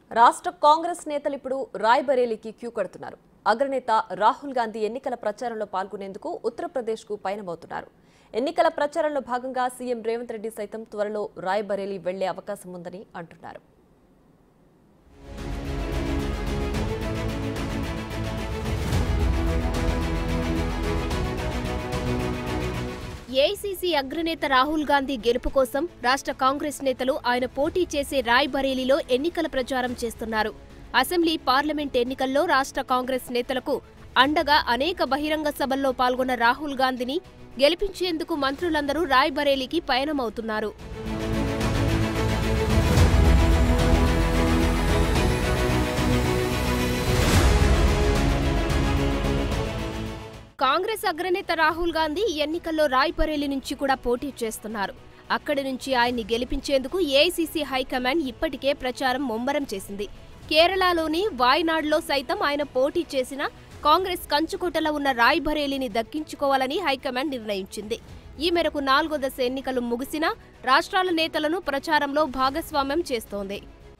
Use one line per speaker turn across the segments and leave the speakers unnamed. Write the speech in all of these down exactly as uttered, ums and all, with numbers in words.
రాష్ట్ర కాంగ్రెస్ నేతలు ఇప్పుడు రాయ్బరేలీకి క్యూ కడుతున్నారు. అగ్రనేత రాహుల్ గాంధీ ఎన్నికల ప్రచారంలో పాల్గొనేందుకు ఉత్తరప్రదేశ్కు పయనమవుతున్నారు. ఎన్నికల ప్రచారంలో భాగంగా సీఎం రేవంత్ రెడ్డి సైతం త్వరలో రాయ్బరేలీ వెళ్లే అవకాశం ఉందని అంటున్నారు.
ఏఐసీసీ అగ్రనేత రాహుల్ గాంధీ గెలుపు కోసం రాష్ట్ర కాంగ్రెస్ నేతలు ఆయన పోటీ చేసే రాయ్బరేలీలో ఎన్నికల ప్రచారం చేస్తున్నారు. అసెంబ్లీ, పార్లమెంట్ ఎన్నికల్లో రాష్ట్ర కాంగ్రెస్ నేతలకు అండగా అనేక బహిరంగ సభల్లో పాల్గొన్న రాహుల్ గాంధీని గెలిపించేందుకు మంత్రులందరూ రాయ్బరేలీకి పయనమవుతున్నారు. కాంగ్రెస్ అగ్రనేత రాహుల్ గాంధీ ఈ ఎన్నికల్లో రాయ్బరేలీ నుంచి కూడా పోటీ చేస్తున్నారు. అక్కడి నుంచి ఆయన్ని గెలిపించేందుకు ఏఐసీసీ హైకమాండ్ ఇప్పటికే ప్రచారం ముమ్మరం చేసింది. కేరళలోని వాయనాడ్లో సైతం ఆయన పోటీ చేసిన కాంగ్రెస్ కంచుకోటలో ఉన్న రాయ్బరేలీని దక్కించుకోవాలని హైకమాండ్ నిర్ణయించింది. ఈ మేరకు నాలుగో దశ ఎన్నికలు ముగిసినా రాష్ట్రాల నేతలను ప్రచారంలో భాగస్వామ్యం చేస్తోంది.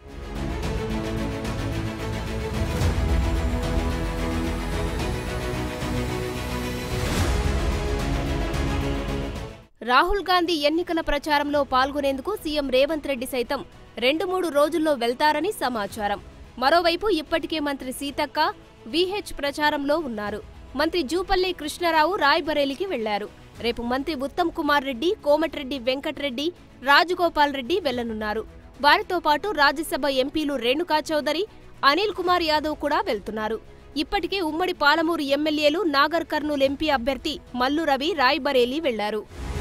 రాహుల్ గాంధీ ఎన్నికల ప్రచారంలో పాల్గొనేందుకు సీఎం రేవంత్ రెడ్డి సైతం రెండు మూడు రోజుల్లో వెళ్తారని సమాచారం. మరోవైపు ఇప్పటికే మంత్రి సీతక్క, వీహెచ్ ప్రచారంలో ఉన్నారు. మంత్రి జూపల్లి కృష్ణారావు రాయ్బరేలీకి వెళ్లారు. రేపు మంత్రి ఉత్తమ్ కుమార్ రెడ్డి, కోమటిరెడ్డి వెంకటరెడ్డి, రాజగోపాల్ రెడ్డి వెళ్లనున్నారు. వారితో పాటు రాజ్యసభ ఎంపీలు రేణుకా చౌదరి, అనిల్ కుమార్ యాదవ్ కూడా వెళ్తున్నారు. ఇప్పటికే ఉమ్మడి పాలమూరు ఎమ్మెల్యేలు నాగర్ కర్నూల్ ఎంపీ అభ్యర్థి మల్లు రవి రాయ్బరేలీ వెళ్లారు.